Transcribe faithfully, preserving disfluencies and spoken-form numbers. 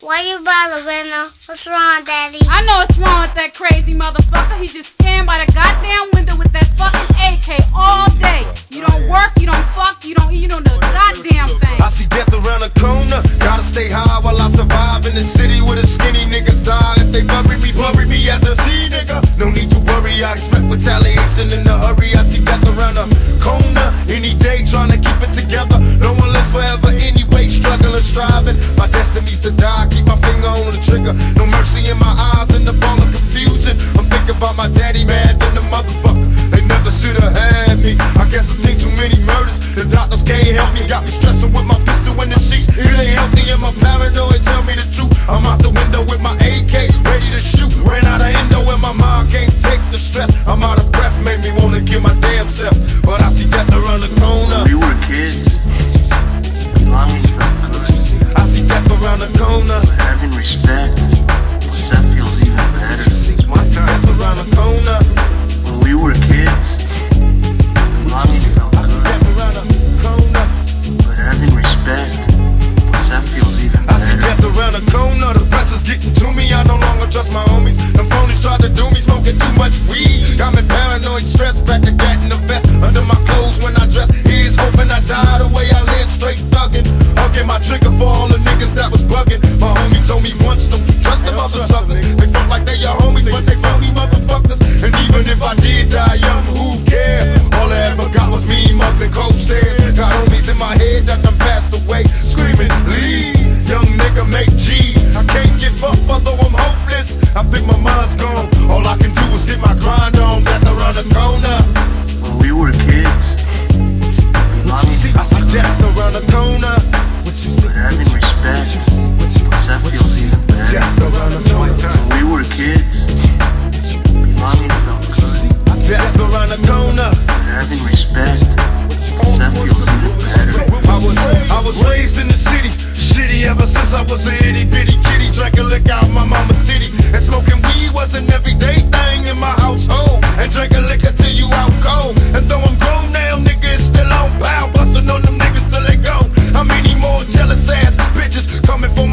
Why you bother, Winner? What's wrong, Daddy? I know what's wrong with that crazy motherfucker. He just stand by the goddamn window with that fucking A K all day. You don't work, you don't fuck, you don't eat, you don't do a goddamn thing. I see death around the corner. Gotta stay high while I survive in the city where the skinny niggas die. If they bury me, bury me as a G nigga. No need to worry, I expect retaliation in a hurry. I see death around the corner. Any day trying to keep it together. No one lives forever anyway, struggling, striving. My destiny's to die, keep my finger on the trigger. No mercy in my eyes and the ball of confusion. I'm thinking about my daddy, mad than the motherfucker. They never should've had me. I guess I seen too many murders. The doctors can't help me. Got me stressing with my pistol in the sheets. It ain't healthy and my paranoid tell me the truth. I'm out the window with my A K, ready to shoot. Ran out of endo and my mind can't take the stress. I'm out of breath, made me wanna kill my damn self. But I see death around the corner. We were kids. Belonging felt good. I see death around the corner. But having respect, that feels even better. I see death around the corner. When we were kids, belonging felt I see good. death around the corner. But having respect, that feels even I see better. death around the corner. The pressure's getting to me. I no longer trust my homies. Them phonies tried to do me, smoking too much weed. Got me paranoid, stressed, back to that in the vest. Under my clothes when I dress. Here's hoping I die the way I live, straight thuggin'. Hugging my trigger for all the niggas that was bugging. My homie told me once, don't you trust them other suckers. They felt like they your homies, but they phony motherfuckers. And even if I did die young, who cares? All I ever got was mean mugs and cold stares. Got homies in my head that done passed away, screaming, please, young nigga, make G's. I can't give up, although I'm hopeless. I think my mind's gone. All I can do is get my grind on. Death around the corner. When we were kids, belonging I felt see good. death around the corner. But having respect, that feels even better. Death around the corner. When we were kids, belonging felt good. Death around the corner. But having respect, that feels even better. I was, I was raised in the city, shitty ever since I was a itty bitty kitty. Drinking liquor out my mama's titty, and smoking weed was an everyday thing in my household. And drinking liquor till you out cold. And though I'm grown now, nigga, it's still on pow. Bustin' on them niggas till they gone. How many more jealous ass bitches coming for